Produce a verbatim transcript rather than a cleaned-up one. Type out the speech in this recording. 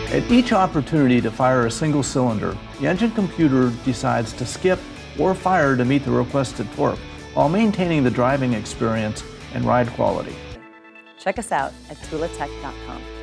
At each opportunity to fire a single cylinder, the engine computer decides to skip or fire to meet the requested torque, while maintaining the driving experience and ride quality. Check us out at tula tech dot com.